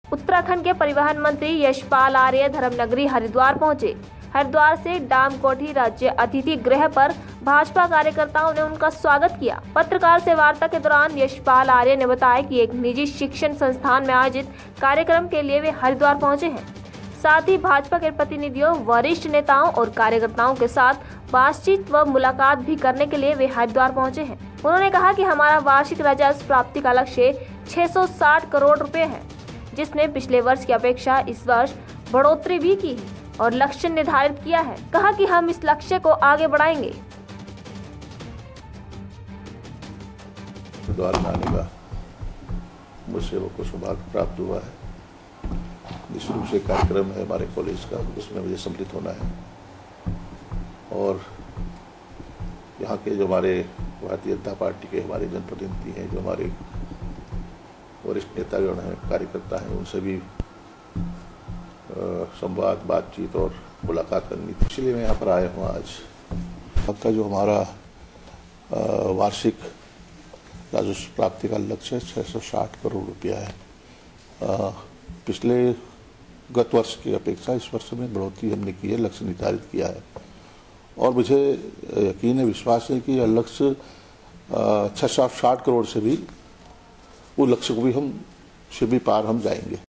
उत्तराखंड के परिवहन मंत्री यशपाल आर्य धर्मनगरी हरिद्वार पहुंचे। हरिद्वार से डामकोठी राज्य अतिथि गृह पर भाजपा कार्यकर्ताओं ने उनका स्वागत किया। पत्रकार से वार्ता के दौरान यशपाल आर्य ने बताया कि एक निजी शिक्षण संस्थान में आयोजित कार्यक्रम के लिए वे हरिद्वार पहुंचे हैं। साथ ही भाजपा के प्रतिनिधियों, वरिष्ठ नेताओं और कार्यकर्ताओं के साथ बातचीत व मुलाकात भी करने के लिए वे हरिद्वार पहुंचे हैं। उन्होंने कहा कि हमारा वार्षिक राजस्व प्राप्ति का लक्ष्य 660 करोड़ रुपए है, जिसने पिछले वर्ष की अपेक्षा इस वर्ष बढ़ोतरी भी की है और लक्ष्य निर्धारित किया है। कहा कि हम इस लक्ष्य को आगे बढ़ाएंगे। हरिद्वार में आने का मुझसे वो को सौभाग्य प्राप्त हुआ है। निःशुल्क से कार्यक्रम है हमारे कॉलेज का, उसमें मुझे सम्मिलित होना है और यहाँ के जो हमारे भारतीय जनता पार्टी के हमारे जनप्रतिनिधि हैं, जो हमारे वरिष्ठ नेतागण हैं, कार्यकर्ता हैं, उनसे भी संवाद, बातचीत और मुलाकात करनी थी। इसलिए मैं यहाँ पर आया हूँ। आज आपका जो हमारा वार्षिक राजस्व प्राप्ति का लक्ष्य 660 करोड़ रुपया है। पिछले गत वर्ष की अपेक्षा इस वर्ष में बढ़ोतरी हमने की है, लक्ष्य निर्धारित किया है और मुझे यकीन है, विश्वास है कि यह लक्ष्य 660 करोड़ से भी, वो लक्ष्य को भी पार हम जाएंगे।